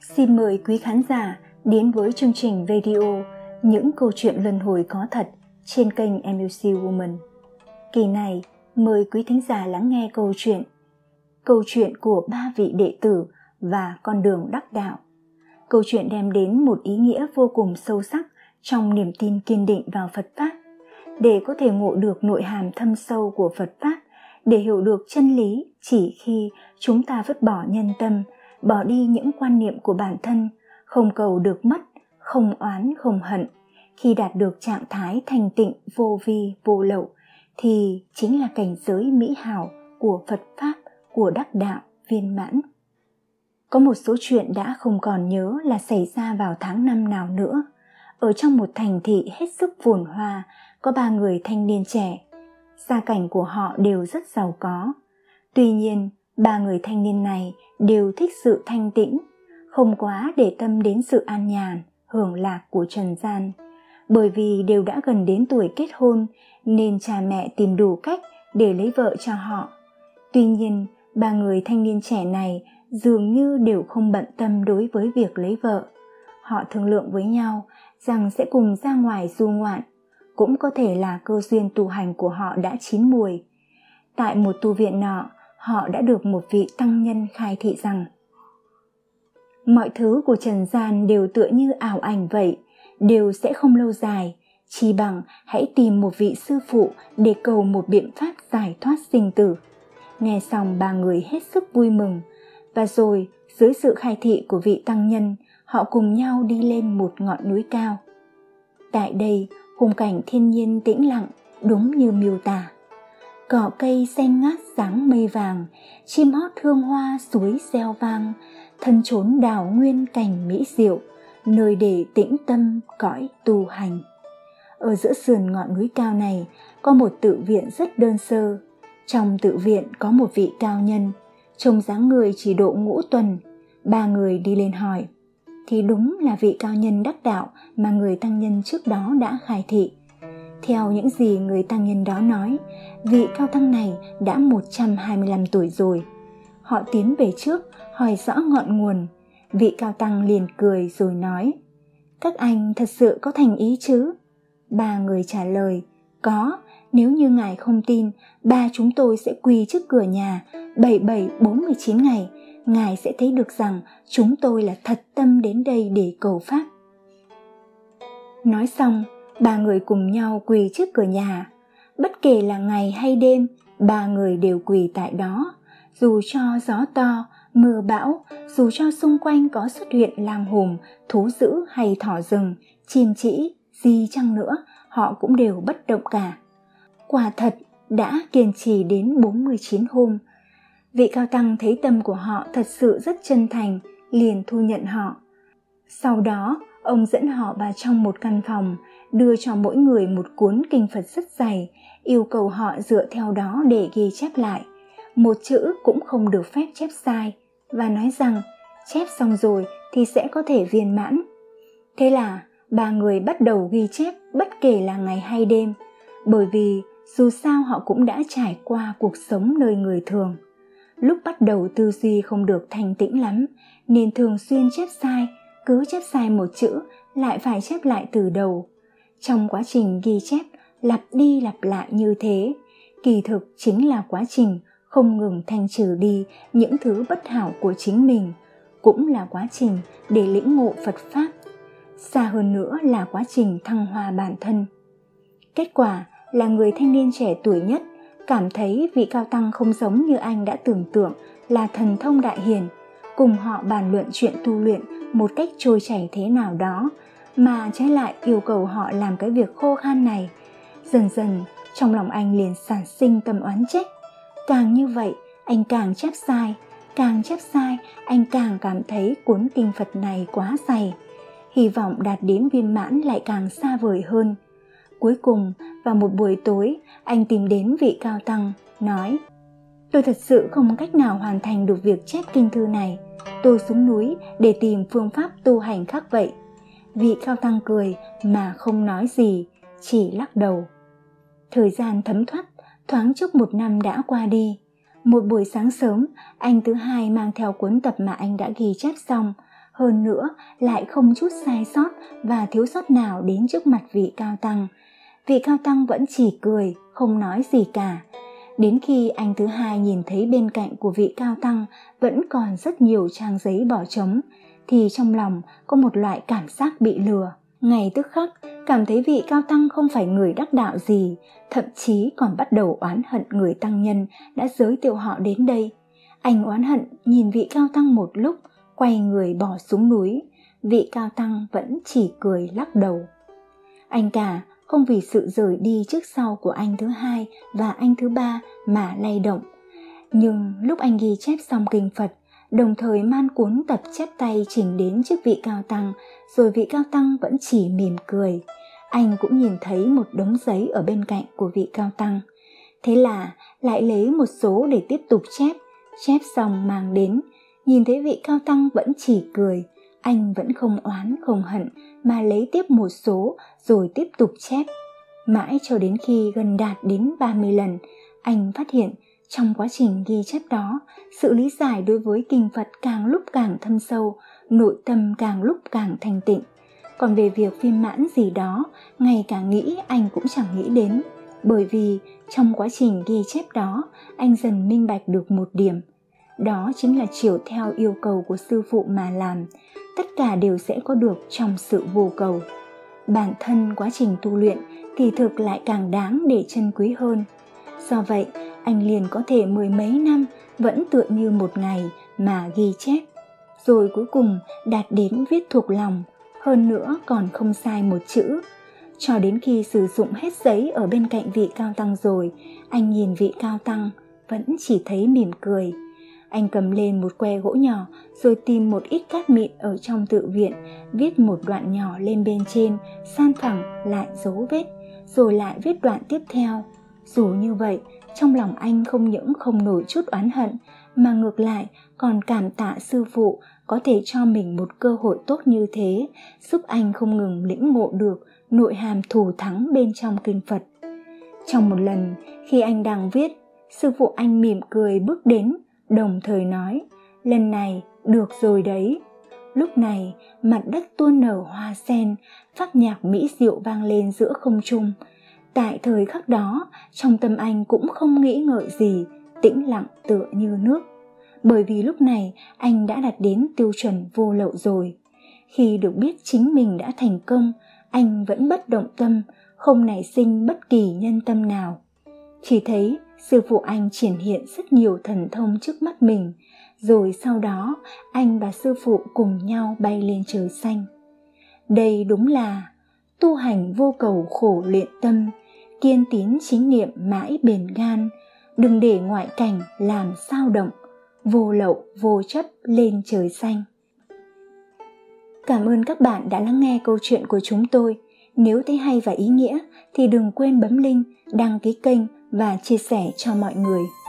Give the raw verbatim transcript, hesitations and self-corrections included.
Xin mời quý khán giả đến với chương trình video Những câu chuyện luân hồi có thật trên kênh em u xê Woman. Kỳ này, mời quý thính giả lắng nghe câu chuyện Câu chuyện của ba vị đệ tử và con đường đắc đạo. Câu chuyện đem đến một ý nghĩa vô cùng sâu sắc trong niềm tin kiên định vào Phật Pháp. Để có thể ngộ được nội hàm thâm sâu của Phật Pháp, để hiểu được chân lý chỉ khi chúng ta vứt bỏ nhân tâm, bỏ đi những quan niệm của bản thân, không cầu được mất, không oán không hận, khi đạt được trạng thái thanh tịnh vô vi vô lậu, thì chính là cảnh giới mỹ hảo của Phật Pháp, của đắc đạo viên mãn. Có một số chuyện đã không còn nhớ là xảy ra vào tháng năm nào nữa. Ở trong một thành thị hết sức phồn hoa, có ba người thanh niên trẻ. Gia cảnh của họ đều rất giàu có. Tuy nhiên, ba người thanh niên này đều thích sự thanh tĩnh, không quá để tâm đến sự an nhàn, hưởng lạc của trần gian. Bởi vì đều đã gần đến tuổi kết hôn, nên cha mẹ tìm đủ cách để lấy vợ cho họ. Tuy nhiên, ba người thanh niên trẻ này dường như đều không bận tâm đối với việc lấy vợ. Họ thương lượng với nhau rằng sẽ cùng ra ngoài du ngoạn. Cũng có thể là cơ duyên tu hành của họ đã chín mùi. Tại một tu viện nọ, họ đã được một vị tăng nhân khai thị rằng mọi thứ của trần gian đều tựa như ảo ảnh vậy, đều sẽ không lâu dài. Chỉ bằng hãy tìm một vị sư phụ để cầu một biện pháp giải thoát sinh tử. Nghe xong ba người hết sức vui mừng. Và rồi dưới sự khai thị của vị tăng nhân, họ cùng nhau đi lên một ngọn núi cao. Tại đây, khung cảnh thiên nhiên tĩnh lặng đúng như miêu tả. Cỏ cây xanh ngát dáng mây vàng, chim hót hương hoa suối reo vang, thân chốn đào nguyên cảnh mỹ diệu, nơi để tĩnh tâm cõi tu hành. Ở giữa sườn ngọn núi cao này có một tự viện rất đơn sơ. Trong tự viện có một vị cao nhân, trông dáng người chỉ độ ngũ tuần. Ba người đi lên hỏi, thì đúng là vị cao nhân đắc đạo mà người tăng nhân trước đó đã khai thị. Theo những gì người tăng nhân đó nói, vị cao tăng này đã một trăm hai mươi lăm tuổi rồi. Họ tiến về trước, hỏi rõ ngọn nguồn. Vị cao tăng liền cười rồi nói, các anh thật sự có thành ý chứ? Ba người trả lời, có, nếu như ngài không tin, ba chúng tôi sẽ quỳ trước cửa nhà bảy bảy bốn mươi chín ngày. Ngài sẽ thấy được rằng chúng tôi là thật tâm đến đây để cầu Pháp. Nói xong, ba người cùng nhau quỳ trước cửa nhà. Bất kể là ngày hay đêm, ba người đều quỳ tại đó. Dù cho gió to, mưa bão, dù cho xung quanh có xuất hiện lang hùm, thú dữ hay thỏ rừng, chim trĩ, gì chăng nữa, họ cũng đều bất động cả. Quả thật, đã kiên trì đến bốn mươi chín hôm. Vị cao tăng thấy tâm của họ thật sự rất chân thành, liền thu nhận họ. Sau đó, ông dẫn họ vào trong một căn phòng, đưa cho mỗi người một cuốn kinh Phật rất dày, yêu cầu họ dựa theo đó để ghi chép lại. Một chữ cũng không được phép chép sai, và nói rằng chép xong rồi thì sẽ có thể viên mãn. Thế là ba người bắt đầu ghi chép bất kể là ngày hay đêm, bởi vì dù sao họ cũng đã trải qua cuộc sống nơi người thường. Lúc bắt đầu tư duy không được thanh tĩnh lắm, nên thường xuyên chép sai, cứ chép sai một chữ lại phải chép lại từ đầu. Trong quá trình ghi chép lặp đi lặp lại như thế, kỳ thực chính là quá trình không ngừng thanh trừ đi những thứ bất hảo của chính mình, cũng là quá trình để lĩnh ngộ Phật Pháp. Xa hơn nữa là quá trình thăng hoa bản thân. Kết quả là người thanh niên trẻ tuổi nhất cảm thấy vị cao tăng không giống như anh đã tưởng tượng là thần thông đại hiển, cùng họ bàn luận chuyện tu luyện một cách trôi chảy thế nào đó, mà trái lại yêu cầu họ làm cái việc khô khan này. Dần dần, trong lòng anh liền sản sinh tâm oán trách. Càng như vậy, anh càng chép sai, càng chép sai, anh càng cảm thấy cuốn kinh Phật này quá dày. Hy vọng đạt đến viên mãn lại càng xa vời hơn. Cuối cùng, vào một buổi tối, anh tìm đến vị cao tăng, nói, tôi thật sự không cách nào hoàn thành được việc chép kinh thư này. Tôi xuống núi để tìm phương pháp tu hành khác vậy. Vị cao tăng cười mà không nói gì, chỉ lắc đầu. Thời gian thấm thoát, thoáng chốc một năm đã qua đi. Một buổi sáng sớm, anh thứ hai mang theo cuốn tập mà anh đã ghi chép xong, hơn nữa lại không chút sai sót và thiếu sót nào đến trước mặt vị cao tăng. Vị cao tăng vẫn chỉ cười, không nói gì cả. Đến khi anh thứ hai nhìn thấy bên cạnh của vị cao tăng vẫn còn rất nhiều trang giấy bỏ trống, thì trong lòng có một loại cảm giác bị lừa. Ngay tức khắc cảm thấy vị cao tăng không phải người đắc đạo gì, thậm chí còn bắt đầu oán hận người tăng nhân đã giới thiệu họ đến đây. Anh oán hận nhìn vị cao tăng một lúc, quay người bỏ xuống núi. Vị cao tăng vẫn chỉ cười lắc đầu. Anh cả không vì sự rời đi trước sau của anh thứ hai và anh thứ ba mà lay động. Nhưng lúc anh ghi chép xong kinh Phật, đồng thời man cuốn tập chép tay trình đến trước vị cao tăng, rồi vị cao tăng vẫn chỉ mỉm cười. Anh cũng nhìn thấy một đống giấy ở bên cạnh của vị cao tăng. Thế là lại lấy một số để tiếp tục chép. Chép xong mang đến, nhìn thấy vị cao tăng vẫn chỉ cười. Anh vẫn không oán không hận mà lấy tiếp một số rồi tiếp tục chép. Mãi cho đến khi gần đạt đến ba mươi lần, anh phát hiện trong quá trình ghi chép đó, sự lý giải đối với kinh Phật càng lúc càng thâm sâu, nội tâm càng lúc càng thanh tịnh. Còn về việc viên mãn gì đó, ngay cả nghĩ anh cũng chẳng nghĩ đến. Bởi vì trong quá trình ghi chép đó, anh dần minh bạch được một điểm. Đó chính là chiều theo yêu cầu của sư phụ mà làm, tất cả đều sẽ có được trong sự vô cầu. Bản thân quá trình tu luyện kỳ thực lại càng đáng để trân quý hơn. Do vậy, anh liền có thể mười mấy năm vẫn tựa như một ngày mà ghi chép, rồi cuối cùng đạt đến viết thuộc lòng, hơn nữa còn không sai một chữ. Cho đến khi sử dụng hết giấy ở bên cạnh vị cao tăng rồi, anh nhìn vị cao tăng vẫn chỉ thấy mỉm cười. Anh cầm lên một que gỗ nhỏ rồi tìm một ít cát mịn ở trong tự viện, viết một đoạn nhỏ lên bên trên, san phẳng lại dấu vết, rồi lại viết đoạn tiếp theo. Dù như vậy, trong lòng anh không những không nổi chút oán hận, mà ngược lại còn cảm tạ sư phụ có thể cho mình một cơ hội tốt như thế, giúp anh không ngừng lĩnh ngộ được nội hàm thù thắng bên trong kinh Phật. Trong một lần, khi anh đang viết, sư phụ anh mỉm cười bước đến, đồng thời nói, lần này được rồi đấy. Lúc này, mặt đất tuôn nở hoa sen, phát nhạc mỹ diệu vang lên giữa không trung. Tại thời khắc đó, trong tâm anh cũng không nghĩ ngợi gì, tĩnh lặng tựa như nước. Bởi vì lúc này anh đã đạt đến tiêu chuẩn vô lậu rồi. Khi được biết chính mình đã thành công, anh vẫn bất động tâm, không nảy sinh bất kỳ nhân tâm nào. Chỉ thấy sư phụ anh triển hiện rất nhiều thần thông trước mắt mình, rồi sau đó anh và sư phụ cùng nhau bay lên trời xanh. Đây đúng là tu hành vô cầu khổ luyện tâm, kiên tín chính niệm mãi bền gan, đừng để ngoại cảnh làm sao động, vô lậu vô chấp lên trời xanh. Cảm ơn các bạn đã lắng nghe câu chuyện của chúng tôi. Nếu thấy hay và ý nghĩa thì đừng quên bấm link, đăng ký kênh và chia sẻ cho mọi người.